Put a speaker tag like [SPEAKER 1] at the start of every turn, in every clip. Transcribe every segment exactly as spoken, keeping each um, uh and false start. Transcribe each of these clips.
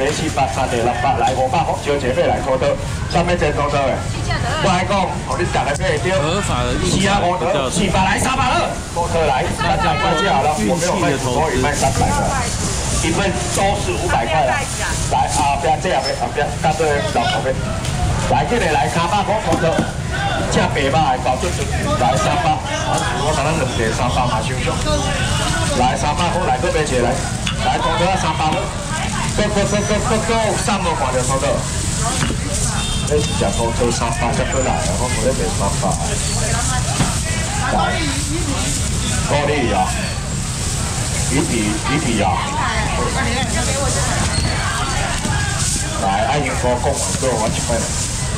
[SPEAKER 1] 个四百、三个六百，来五百块，招一个来土豆，上面真土豆的。我来讲，互你大家买得到。
[SPEAKER 2] 合法的
[SPEAKER 1] 四啊五头，四百来三百二，土豆来，大家快就好了。我没有卖土豆，也卖三百块，一份都是五百块了。来啊，不要这样的，啊不要，干脆老头的。来，这里来三百块土豆，正白吧，搞准准，来三百，我等咱两个三百嘛，收上。来三百块，来这边起来，来土豆三百块。 go go go go go go， 三无看到土豆，你食土豆三百才过来，我无咧卖三百。来，高丽啊，鱼皮鱼皮啊。来，爱英哥讲完之后，我一块来。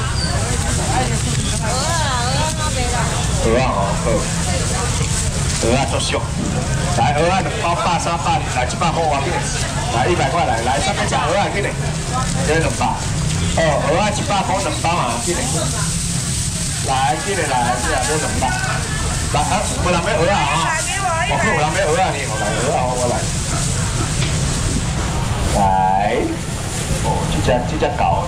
[SPEAKER 1] 鹅啊，鹅啊，好。鹅啊，足俗。来，鹅啊，两包百三百，来一百块我给你。 来一百块来，来上面吃鹅啊，给你，这两包。哦，鹅啊一百块两包啊，给你。来，给你来，这这两包。来，啊，有人要鹅啊啊！我看有人要鹅啊，你我来鹅啊，我来。来，哦，这只这只狗，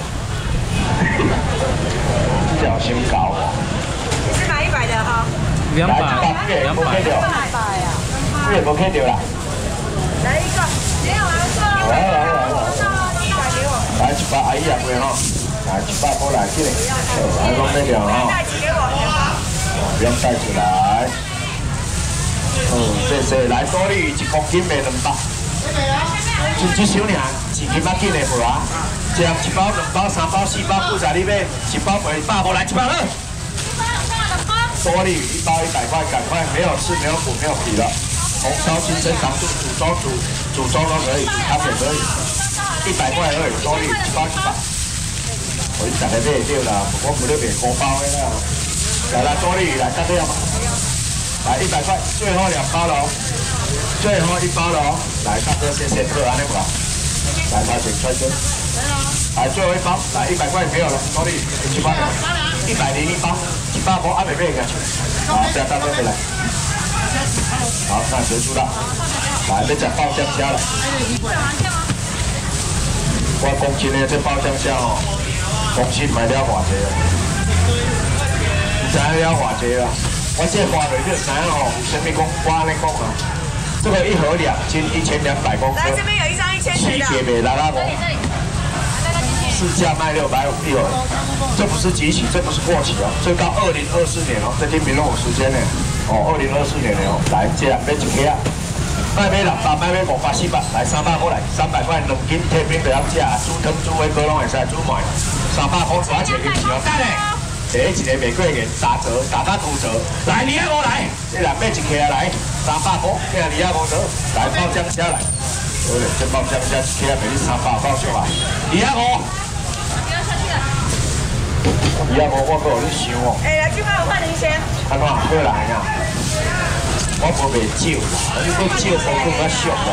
[SPEAKER 1] 这只先狗哦。
[SPEAKER 3] 是买一百的哈。
[SPEAKER 2] 两百，
[SPEAKER 1] 两百，两百呀。这也不开掉啦。
[SPEAKER 3] 来一个。
[SPEAKER 1] 来来来来，来一百阿姨也会吼，来一百过来进来，来弄那条吼，不用带出来。嗯，谢谢，来多利一公斤卖两百，就这少呢，一斤仔紧的无啊？这样一包、两包、三包、四包，不在你买，一包卖一百五，来一百二。多利一包一百块，赶快，没有刺、没有骨、没有皮了。 红烧金针糖醋煮粥煮煮粥都可以，煮汤也可以，一百块而已，多利一包一百。我一大概买掉啦，我不咧卖锅包的啦。来啦，多利来大概要吗？来一百块，最后两包了哦，最后一包了哦。来，大哥谢谢客安那个，来掏钱揣钱。来最后一包，来一百块没有了，多利一包一百零一包，一百包阿美妹个，好，这样大哥回来。 好，那结束了。来，要吃爆酱虾了。我讲真的，这爆酱虾哦，公司卖了偌济啊？唔知了偌济啦。我这花落去，知影哦，有啥物讲？我安尼讲啊，这个一盒两斤，一千两百公克。
[SPEAKER 3] 来，这边有一张一千元的。
[SPEAKER 1] 七节美拉拉公，市价卖六百五一盒。这不是即期，这不是过期哦，这到二零二四年哦，这天评论有时间呢。 哦，二零二四年的哦，来，这样买一盒啊，卖买六百，卖买五百、四百，来三百过来，三百块两斤，贴冰就要吃，煮汤煮粿锅拢会使煮糜，三百块抓一个去哦，等下，第一一个玫瑰园打折，打到骨折，来二啊五来，这人买一盒来，三百块，听二啊五折，来爆酱虾来，好嘞，这爆酱虾一盒卖你三百爆出来，二啊五。 二啊五，我搁有咧想哦。
[SPEAKER 3] 哎，来，今晚我换零钱。
[SPEAKER 1] 安怎过来啊？我无卖酒啦，你搁酒无更较俗啦。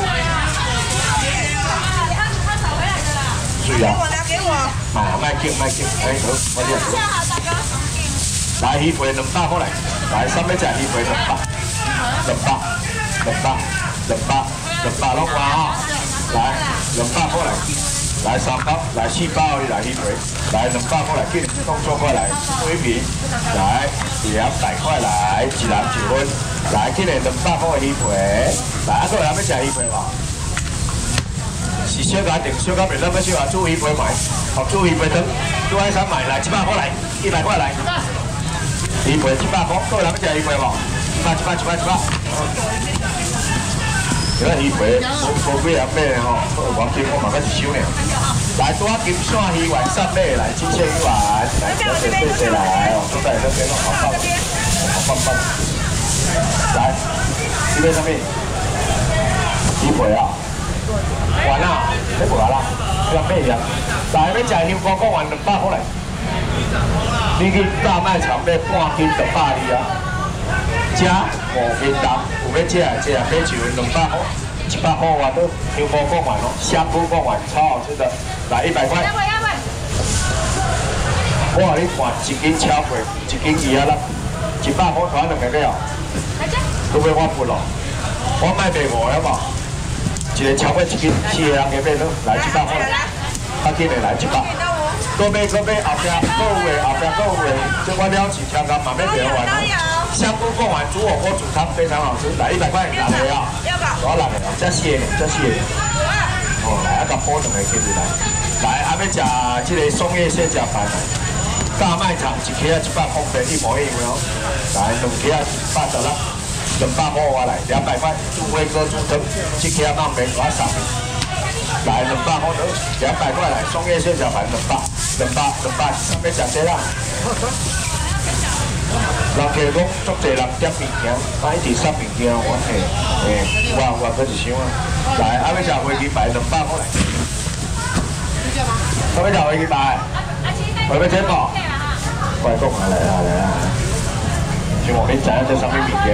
[SPEAKER 1] 对啊。
[SPEAKER 3] 拿给我。
[SPEAKER 1] 啊，卖酒卖酒，哎好，我念好。来鱼皮两百过来，来三要食鱼皮两百，两百，两百，两百，两百拢有啊！来，两百过来。 来三包，来四包，你来鱼皮，来两百块来，给动作过来，鱼皮，来两百块来，一人一份，来这个两百块的鱼皮，来啊，个人要食鱼皮嘛？是小家庭，小家庭咱要小啊，煮鱼皮买，好煮鱼皮汤，煮海产买，来一百块来，一百块来，鱼皮一百块，个人要食鱼皮嘛？一百一百一百一百。这个鱼皮无无几人买的吼，我今我嘛搁一收呢。来，多金线鱼丸上尾来，金线鱼丸，来，谢谢谢谢来哦，都在这边哦，好棒，好棒棒。来，这边上面鱼皮啊，完啦，你无啦，要买呀。来，要食香菇菇丸两百块来，你去大卖场买半斤就百二啊。 吃五斤重，有要吃的吃啊，买一份两百块，一百块外都香菇贡丸哦，香菇贡丸超好吃的，来一百块。我话你看一斤超贵，一斤二啊啦，一百块团两个了，都要我付咯，我卖卖五了嘛，一个超过一斤，四个人给买咯，来一百块。 较紧的来一百。搁买搁买，后壁搁有诶，后壁搁有诶，这我了解，调羹慢慢调完哦。香菇贡丸猪火锅煮汤非常好吃，来一百块六个啊，我六个哦，这些这些。哦，来啊，甲补两个起来。来，啊要食这个松叶蟹脚饭来。大卖场一克啊一百方便一模一样哦。来，两克啊一百十六，两百块我来，两百块。猪火锅煮汤，一克啊慢面我三个。来，两百块得，两百块来，松叶蟹脚饭两百。两百两百，上面食这啦。人客讲足侪人点物件，啊一直送物件，我嘿，嘿，我我搁一箱啊。来，啊要食飞机牌两百块来。我要食飞机牌，我要钱无？快讲啊来啊来啊！希望你知影这上面物件。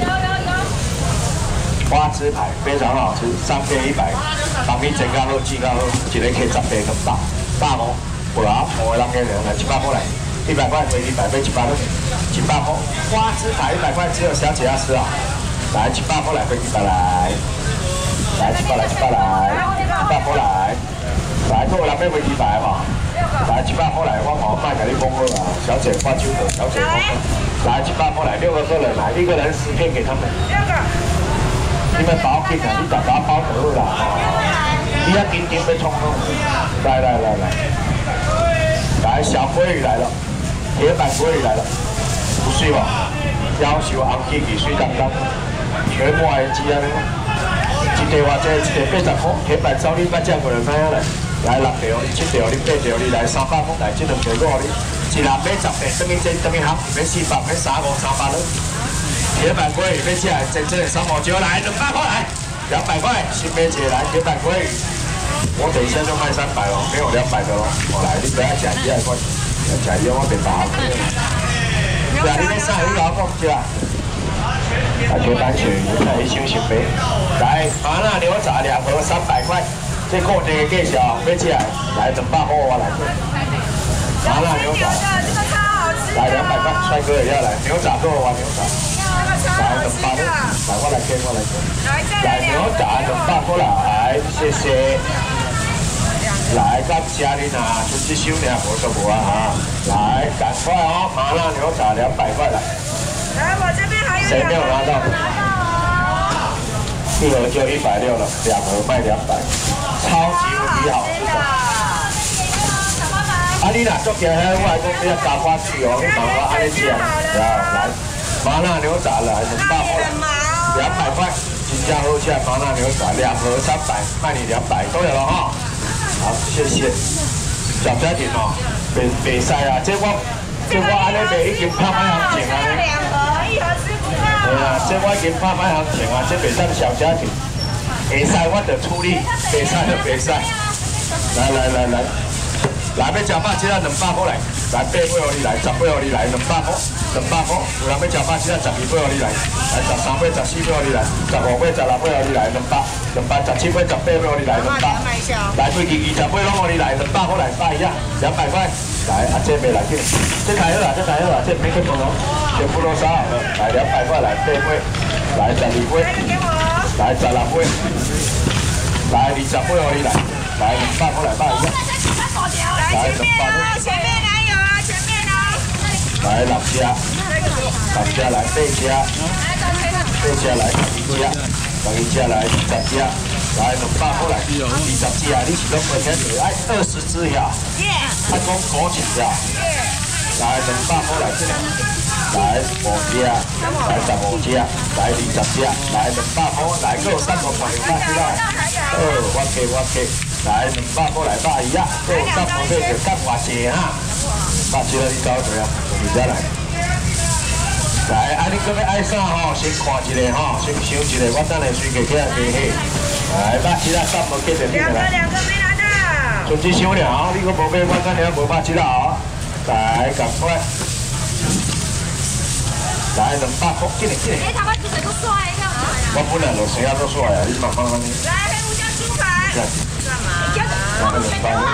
[SPEAKER 1] 花枝牌非常好吃，三片一百，帮你整较好，煮较好，一个客十片两百，大哦。不啦，我人给人来一百块来，一百块飞机牌买一百块，一百块花枝牌一百块，只有小姐要吃啊！来一百块来飞机牌来，来一百来一百来，一百块来，来各位人买飞机牌嘛，来一百块来，我我卖给你讲好啊，小姐挂酒的，小姐挂酒，来一百块来，六个客人来，一个人十片给他们，六个，你们包给啊，你大家包得啦，你要点点要冲动，来来来来。来，小鲑鱼来了，铁板鲑鱼来了，不水吧？要求红起起水当当，全部的鸡啊！一条或者一条八十块，铁板烧你捌食过来哪样来？来六条，你七条，你八条，你来三百块来，这两条我你一人买十片，等于这等于行，买四百，买三五三百了。铁板鲑鱼要吃的真正的三毛九来，两百块来，两百块，新买起来铁板鲑鱼。我等一下就卖三百哦，没有两百的哦。我来，你不要假一二块，假一我别打。对啊，你那上一个讲对吧？啊，铁板鳕鱼，来一箱新杯。来，麻辣牛杂两盒三百块，这固定的价钱，买起来，来两百块我来。麻辣牛杂，来两百块，帅哥也要来，牛杂给我玩牛杂。来两百块，来我来给我来给。来牛杂两百块来，谢谢。来，感谢你呐，就这收俩无就无啊哈。来，赶快哦，麻辣牛杂两百块来。
[SPEAKER 3] 来，我这边还有。
[SPEAKER 1] 谁没有拿到？一盒就一百六了，两盒卖两百，超级无敌好吃的。啊，你呐做起来，我来讲你要加花枝哦，你慢慢安尼吃，然后来麻辣牛杂来两百块，两百块，真正好吃的麻辣牛杂，两盒三百，卖你两百都有了哈。好，谢谢。小家庭哦，袂袂使啊，这我这我安尼卖已经拍卖行情啊。两盒，一盒吃不到。对啊，这我已经拍卖行情啊，这袂当小家庭。会使我就出力，袂使就袂使。来来来来，来要吃百七啊，两百块来，来八尾互你来，十尾互你来，两百块，两百块。有人要吃百七啊，十二尾互你来，来十三尾、十四尾互你来，十五尾、十六尾互你来，两百。两百十七尾、十八尾互你来两百，来飞机二十尾拢互你来两百块来百一啊，两百块。来，啊这没来紧，这台好啦，这台好啦，这没去碰哦，全部都杀好了。来两百块来八尾，来十二尾，来十六尾，来二十尾互你来，来两百块来百一啊。来两百块。前面哪有啊？前面呢？来六只，六只来八只，八只来十二只。十二只来，十只来，两百块来，二十只啊！你是拢每天就爱二十只呀？啊，讲五十只，来两百块来这里，来五只，来十五只，来二十只，来两百块来，够三个朋友百只啦。哦，我给我给，来两百块来百一啊，够三个朋友就干偌济哈？百只你搞谁啊？二只来。来，啊！你搁要爱啥吼？先看一下吼，先想一下，我等下随个起来加起。来，百七啊，三无记得你来。两个两个没拿到。就这箱了哦，你搁无买，我等下无百七啦哦。来，赶快。来，两百块，进来进来。哎，他们煮水都帅的。我本来就生啊都帅啊，你慢慢慢。来，黑胡椒猪排。干嘛？来，两百块。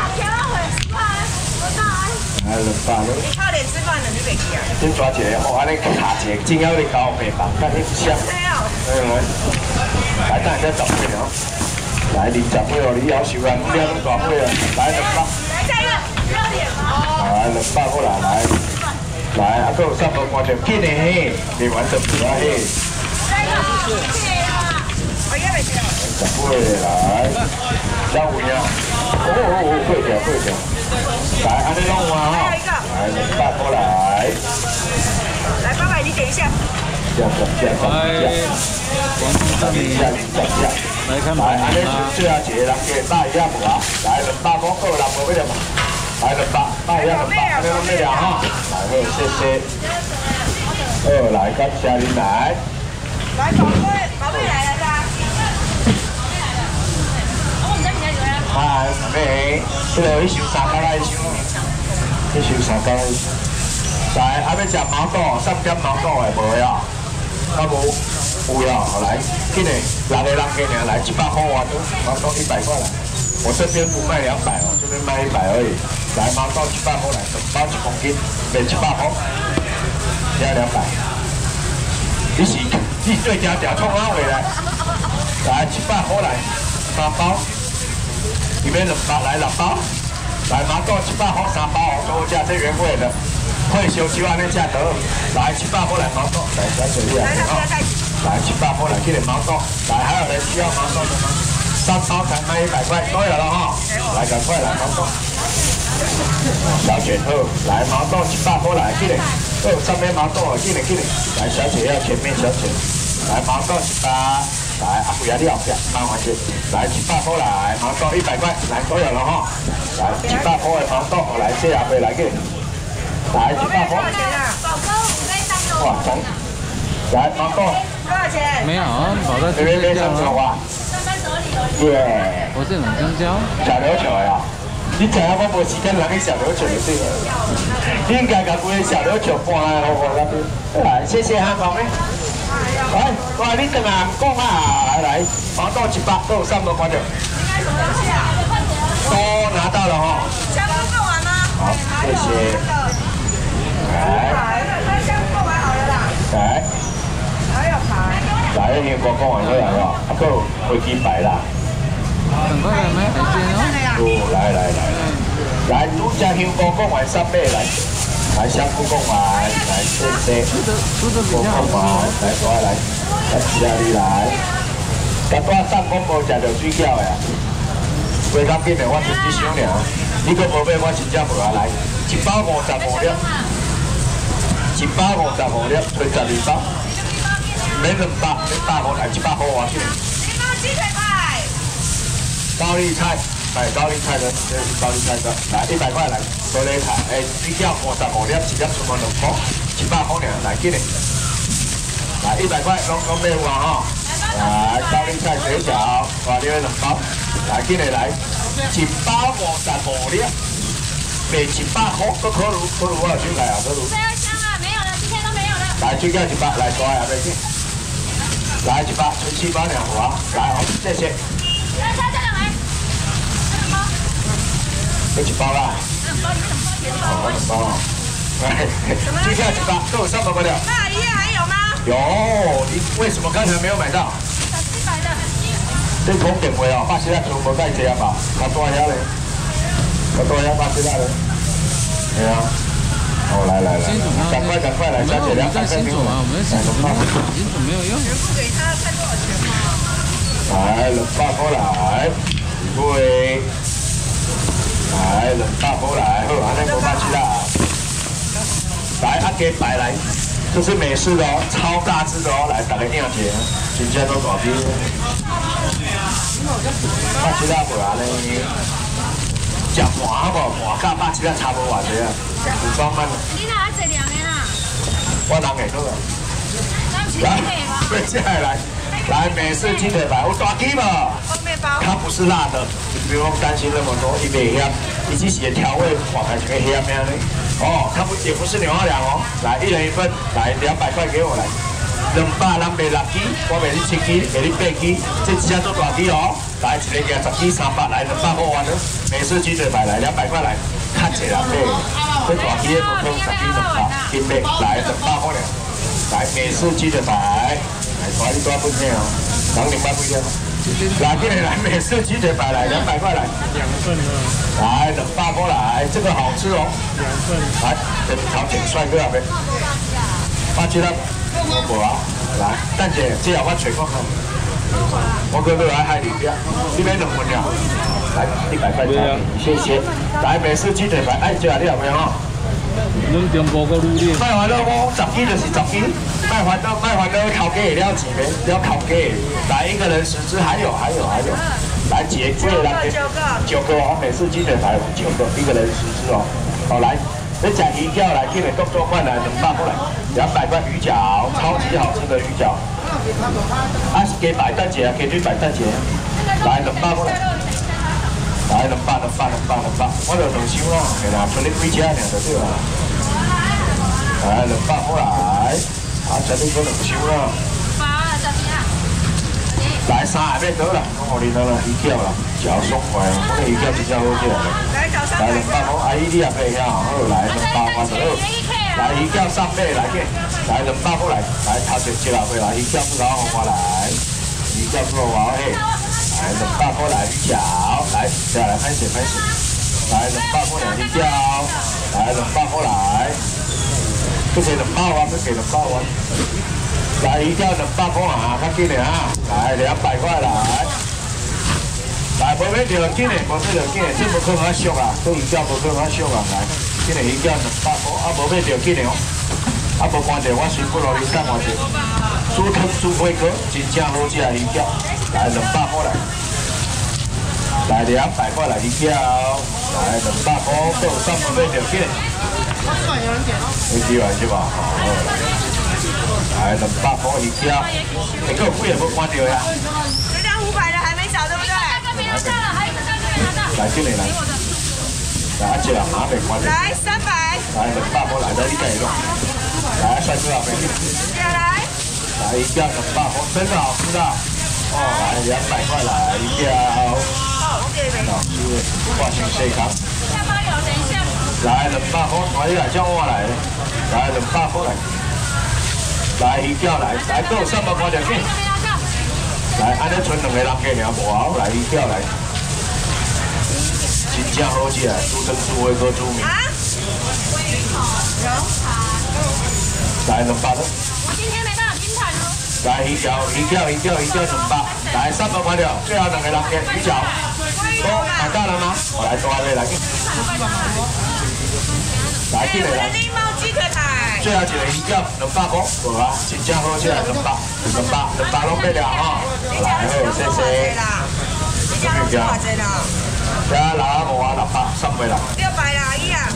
[SPEAKER 1] 来两百了。你靠脸吃饭的，你别去啊！先抓一个，哦，安尼卡一个，正要你搞面包，但你不香。对哦。来来，来，等下再十块哦。 来零十尾哦，你要求啊，不要那么大尾啊，来两百。
[SPEAKER 3] 来下一个热点哦。
[SPEAKER 1] 来两百过来，来来，啊，还有三百块钱，紧的嘿，未完成不啊嘿。
[SPEAKER 3] 下一个，谢谢啊。我应该没听到。
[SPEAKER 1] 十尾来，小位啊，哦哦哦，过掉过掉。来，安尼弄完哈。来两百过来。
[SPEAKER 3] 来，爸爸你等一下。
[SPEAKER 1] 这样这样这样这样。
[SPEAKER 2] 广东这里来看板
[SPEAKER 1] 来，安尼最后一个人给大一下无啊？来两百块够人无要了嘛？来两百，大一下两百，安尼拢要了哈。来好，谢谢。好，来感谢你来。
[SPEAKER 3] 来，宝贝，宝贝来了是吧？
[SPEAKER 1] 嗨，妹，这个一收三角来一收，一收三角来一收。来，还要食毛肚，三点毛肚的无呀？啊无，有呀，来，紧的，六个人给你来一百块哇，毛肚一百块来。我这边不卖两百哦，这边卖一百而已。来，毛肚一百块来，整包一公斤，卖一百块，加两百。你是你最佳调创哪位来？来一百块来，三包。里面两包来两包，来毛豆一百块三包哦，都价最原味的，退休就按那价格，来一百块来毛豆，来小姐你来哦，来一百块来这个毛豆，来还有人需要毛豆的吗？三包才卖一百块，都有了哈，来赶快来毛豆，小姐好，来毛豆一百块来这个，哦上面毛豆哦，这个这个，来小姐要前面小姐，来毛豆一百。来，阿贵啊，你后壁麻烦些，来一百块来，毛豆一百块，来都有了哈。来一百块的毛豆，来这下回来给，来一百块。
[SPEAKER 3] 多少钱啊？宝哥，五杯三个。
[SPEAKER 1] 哇，真。来毛豆。
[SPEAKER 3] 多少钱？
[SPEAKER 2] 没有，跑到
[SPEAKER 1] 这边没什么哇。耶。
[SPEAKER 2] 我是冷香蕉。
[SPEAKER 1] 小琉球呀，你知影我无时间人去小琉球就对了。你应该把规个小琉球搬来我我那边。来，谢谢韩总诶。来，哇！你等下讲啊，来，毛豆一百，都有三百块的。
[SPEAKER 3] 应该什么东西啊？
[SPEAKER 1] 都拿到了哈。
[SPEAKER 3] 香菇够完吗？
[SPEAKER 1] 好，谢谢。来，
[SPEAKER 3] 那香菇够完好了啦。
[SPEAKER 1] 来，
[SPEAKER 3] 还有排。
[SPEAKER 1] 来，英国讲完好来了，啊，还有飞机牌啦。
[SPEAKER 2] 赶快来买海鲜哦！
[SPEAKER 1] 哦，来来来，来，拄只香菇讲完三百来。来香菇贡丸，来谢谢。
[SPEAKER 2] 吃的比较好吃。
[SPEAKER 1] 来过来，来吃啊你来。甲我送我无食到水饺的啊，袂当变的我就只想尔。你搁无买我真正无啊来，一包五十五粒，一包五十五粒，推十二包，免两百，免百块来一百块我去。
[SPEAKER 3] 你包鸡腿排。
[SPEAKER 1] 高丽菜。买高丽菜的，这是高丽菜的，来一百块来，高丽菜，哎，水饺五十五粒，一粒出门两块，一百块尔，来紧的，来一百块，拢拢买有啊吼，来高丽菜水饺，哇，你两包，来紧的来，一包五十五粒，卖一百块，搁可如可如我有手开啊，可如。
[SPEAKER 3] 这箱啊，没有了，今天都没有了。
[SPEAKER 1] 来水饺一百，来多啊，别紧，来一百，纯七包两盒，来好，谢谢。
[SPEAKER 3] 来，再再两来。
[SPEAKER 1] 这一包啦，哦，两包，来，接下来一包，都有三百块了。
[SPEAKER 3] 那一页还有吗？
[SPEAKER 1] 有，你为什么刚才没有买到？
[SPEAKER 3] 一百的。
[SPEAKER 1] 这通电话哦，八十啊，全部带这样吧，较大遐嘞，较大遐八十啊嘞，对啊，哦，来来来，赶快赶快来，小姐两百块给我，
[SPEAKER 2] 我们新主嘛，新主没有用。
[SPEAKER 3] 全部给他看多少钱吗？
[SPEAKER 1] 来，两百块来，对。来，两百块来，好，安尼无办事啦。来，啊鸡排来，这是美式的哦，超大只的哦，来，大家领一下，真正都大只。百七啊，无安尼，食盘无盘甲百七啊差无偌济啊，有方慢。
[SPEAKER 3] 你哪这两个啦？
[SPEAKER 1] 我人会做啊。来，对，接下来，来美式鸡腿排，有大鸡无？
[SPEAKER 3] 面包。
[SPEAKER 1] 它不是辣的，你不用担心那么多，伊袂咸，伊只是调味放开一个咸咩呢？哦，它不也不是牛二两哦，来一人一份，来两百块给我来，两百人卖六支，我卖你七支，卖你八支，这只只做大支哦，来一个加十支三百，来两百块完了，美式鸡腿排来两百块来，看起来买，这大支的不通十支两百，一百来两百块了，来美式鸡腿排，来抓一抓不听哦，两两百不听。 来，进来，美式鸡腿排来，两百块来。
[SPEAKER 2] 两份啊。
[SPEAKER 1] 来，冷霸锅来，这个好吃哦。
[SPEAKER 2] 两份。
[SPEAKER 1] 来，跟朝鲜帅哥那边。我记得我无啊，来，等者，这后我找看看。我哥哥来海里边，这边两份了。来，一百块钱，谢谢。来，美式鸡腿排，哎，这你有没有？
[SPEAKER 2] 恁中国个努力。
[SPEAKER 1] 卖烦恼，我十支就是十支。卖烦恼，卖烦恼，头家也了钱没？了头家。来，一个人十支，还有，还有，还有。来，几几个人？九个。九个哦，美式鸡腿排有九个，一个人十支哦。好，来，你吃鱼饺来，今日动作快来，两百过来，两百块鱼饺，超级好吃的鱼饺。啊，是给摆蛋姐啊，给对摆蛋姐。来，两百过来。来，两百，两百，两百，两百，我就两箱啦，係啦，剩你幾隻爾就對啦。來，兩百過來，啊，剩你嗰兩箱啦。八十幾啊？來，三下咩到啦？我哋得啦，魚餃啦，腳鬆快啊！我哋魚餃真正好食啦。來，兩百好，阿姨你也配下，好，來兩百我就好。來，魚餃三尾來嘅，來兩百過來，來頭先接落去啦，魚餃不搞好我來，魚餃不搞我嘿。来，冷霸锅来鱼饺，来，再来开始开始，来冷霸锅来鱼饺，来冷霸锅来，不给冷霸丸，不给冷霸丸，来鱼饺冷霸锅啊，看紧点啊，来两百块来，来无要着紧的，无要着紧的，这无可能俗啊，这鱼饺无可能俗啊，来，今日鱼饺冷霸锅啊，无要着紧的哦，啊无关着我全部落去干我者，猪汤猪火锅，真正好食的鱼饺。来两百块来，来两百块来鱼饺，来两百块到三百块条件。你几万是吧？来两百块鱼饺，你够贵也不关掉呀。
[SPEAKER 3] 这张五百的还没少，对不对？
[SPEAKER 1] 来进来来，来这还没关掉。
[SPEAKER 3] 来三百。
[SPEAKER 1] 来两百块来，在你这里弄。来帅哥啊，美女。
[SPEAKER 3] 下来。
[SPEAKER 1] 来鱼饺两百块，真的好吃的。哦，来两百块来鱼饺。
[SPEAKER 3] 哦，我给你。
[SPEAKER 1] 老师，挂心谁扛？
[SPEAKER 3] 下巴有，等一下。
[SPEAKER 1] 来两百块，我来叫我来，来两百块来，来鱼饺来，来够三百块条件。来，安尼剩两个人计尔无好，来鱼饺来，真正好食啊！猪汤猪火锅猪面。啊？来两百了。
[SPEAKER 3] 我今天没办法拼盘哦。
[SPEAKER 1] 来鱼饺，鱼饺，鱼饺，鱼饺两百，来三百块了，最后两个人计鱼饺。都买到了吗？我来抓位来。来进来来。
[SPEAKER 3] 柠檬鸡腿排。
[SPEAKER 1] 最后一个鱼饺两百块，无啊，真正好食，两百，两百，两百拢买了吼。来好，谢谢。
[SPEAKER 3] 你家拢多少钱啦？
[SPEAKER 1] 这六啊五啊六百，三百啦。
[SPEAKER 3] 六百啦，姨啊。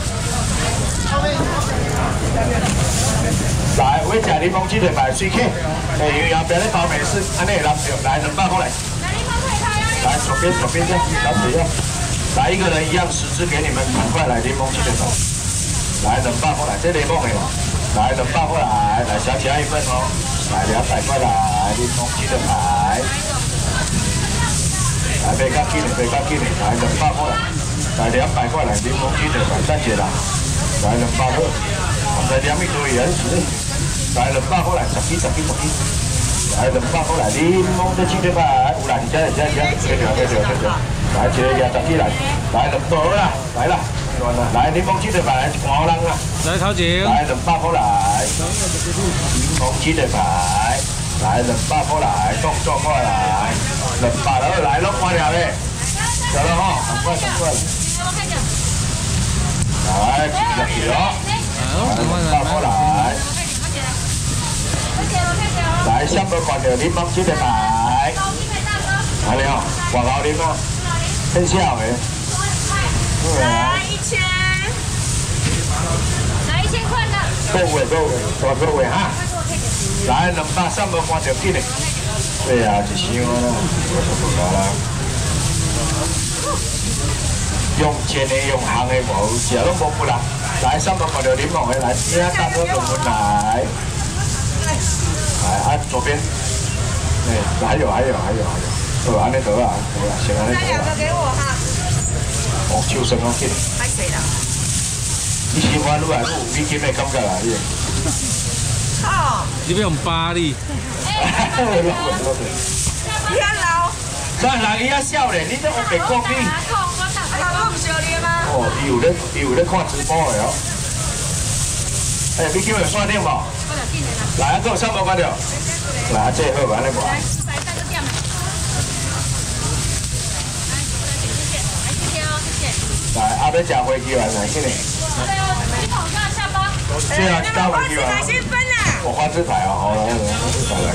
[SPEAKER 1] 来，我吃柠檬鸡腿排水客，诶，鱼后边咧包美式，安尼会难着，来两百块来。来，左边左边这样，小嘴要。来一个人一样，十支给你们，赶快来柠檬鸡腿排。来两百块来，这柠檬的，来两百块来，来小姐一份哦。来两百块来，柠檬鸡腿排。来，别较紧的，别较紧的，来两百块来，来两百块来，柠檬鸡腿排，再见啦。来两百块，我再两米多一点，是。来两百块来，十几十几十几。来两百块来，柠檬的鸡腿排，有啦，你这这这，对对对对对。来，一个廿十几来，来两包啦，来啦，来柠檬鸡腿排，一盘人啦。
[SPEAKER 2] 来头前。
[SPEAKER 1] 来两百块来，柠檬鸡腿排，来两百块来，动作过来，两百了来拢关了嘞，走了哈，赶快赶快。来，两条，两百块来。来，三百块条柠檬鸡腿排，来了，广告柠檬，很小的。
[SPEAKER 3] 来一千，来一千块的。
[SPEAKER 1] 各位各位，大各位哈，来两百三百块条紧的，对啊，一箱啦，我就不搞啦。用钱的用行的无，食拢无不啦。来三百块条柠檬的，来，今天大哥跟我来。来，啊，左边，哎，还有还有还有还有，哦，安尼得啊，得啊，先安尼得啊。
[SPEAKER 3] 那两个给我哈。
[SPEAKER 1] 哦，手伸好紧。
[SPEAKER 3] 拍谁啦？
[SPEAKER 1] 你喜欢愈来愈有美金的感觉啦，你。
[SPEAKER 3] 哦。
[SPEAKER 2] 你要用巴力。
[SPEAKER 3] 你要老。
[SPEAKER 1] 咱人伊遐少年，你都有白讲你。哦，伊有咧，伊有咧看直播的哦。哎，你叫有线顶无？来，啊，搁有啥无看到？来，这好安尼无？来，啊，要食飞机丸来，今年。对啊，加飞机丸。我花枝牌哦，好来，花枝牌来。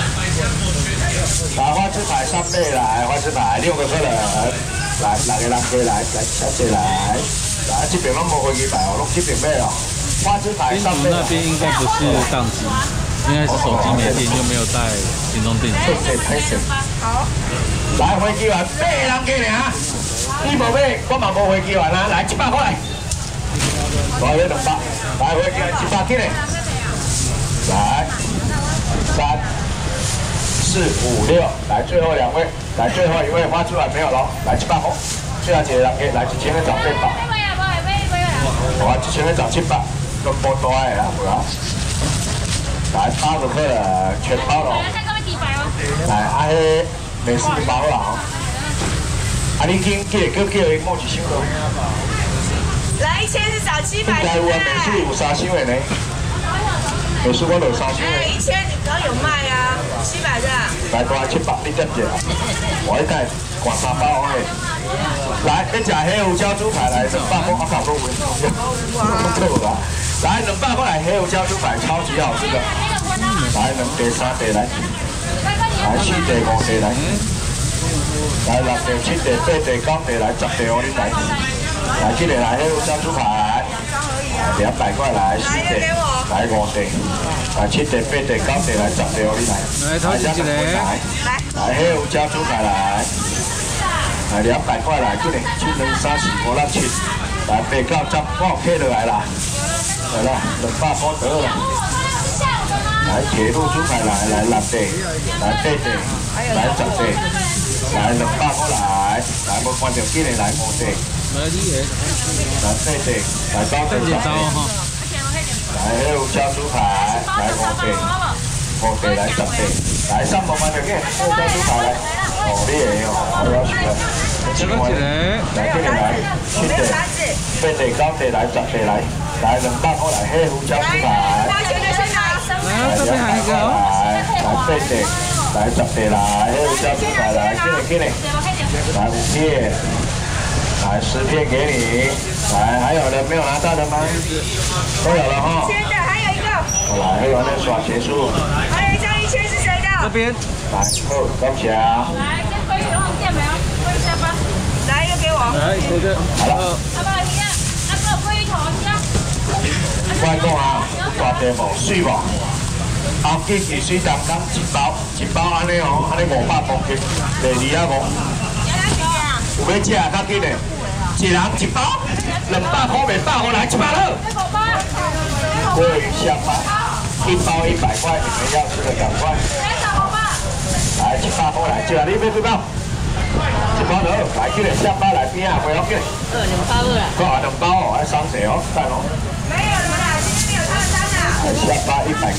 [SPEAKER 1] 来，花枝牌三倍来，花枝牌六个客人，来，六个人过来，来，小姐来，来，这边拢无飞机牌哦，拢这边买哦。花枝牌三倍。
[SPEAKER 2] 那边应该不是宕机，应该是手机没电，就没有带行动电源。
[SPEAKER 3] 好。
[SPEAKER 1] 来，飞机丸八个人过来啊！你无买，我嘛无飞机丸啊！来，一百块来。来，两百，来，飞机丸一百起来。来，三。四五六，来最后两位，来最后一位花出来没有了，来七百块，最后一个人给来一千个涨八百，哇，一千个涨七百，都不多的啦，不啦？来八个客人全包了，来啊迄美式包啦吼，啊你今记得叫叫伊摸一箱咯，
[SPEAKER 3] 来一千是找七百。
[SPEAKER 1] 应该有啊，美式有三箱的呢。美式我落三箱的。
[SPEAKER 3] 哎，一千你刚有卖啊，七百的。
[SPEAKER 1] 来多七百，你接一下。我一盖挂三包的。来，要食黑胡椒猪排来，两百块我搞够稳。哇！来，两百块来黑胡椒猪排，超级好吃的。来，两地三地来，来四地五地来，来六地七地八地九地来，十地我你来。来，这个来黑胡椒猪排。两百块来四地，来五地，来七地、八地、九地来十地，我你来。
[SPEAKER 2] 来，头几个来。
[SPEAKER 1] 来黑胡椒猪排来，来两百块来，这里七两三四五六七，来八九十，我客落来啦，来啦，两百块得了。来铁路猪排来，来六地，来八地，来十地，来两百块来，来无看到这里来五地。来四地，来九地十地，来黑胡椒猪排，来五地，五地来十地，来三百块条件，黑胡椒猪排来，哦你会哦，好要求啊，七块，来这里来七地，八地九地来十地来，来两百块来黑胡椒猪排，来两百块来，来八地，来十地来黑胡椒猪排来，这里这里，来五片。来十片给你，来还有人没有拿到的吗？都有了哈。
[SPEAKER 3] 千的还有一个。
[SPEAKER 1] 来，喝完了耍结束。
[SPEAKER 3] 还有一张一千是谁的？
[SPEAKER 2] 这边。
[SPEAKER 1] 来，好，高起来啊。
[SPEAKER 3] 来，先归永恒店没有？归一下吧。来一个给我。
[SPEAKER 2] 来，这个。
[SPEAKER 1] 好了。
[SPEAKER 3] 好不好？一样。那个龟头香。
[SPEAKER 1] 我讲啊，大地无水无。后期汽水当当一包，一包安尼哦，安尼五百公斤，第二啊无。有要吃啊，较紧的。一人一包，两百块袂饱，我来一百了。鲑鱼香吧，一包一百块，你们要吃的赶快。来一百块来，接下你要几包？一包了，来这个下巴来边啊，不要紧。
[SPEAKER 3] 呃，两包了。
[SPEAKER 1] 够啊，两包哦，还三十哦，赞哦。
[SPEAKER 3] 没有了啦，今天没有套餐啦。
[SPEAKER 1] 下巴一百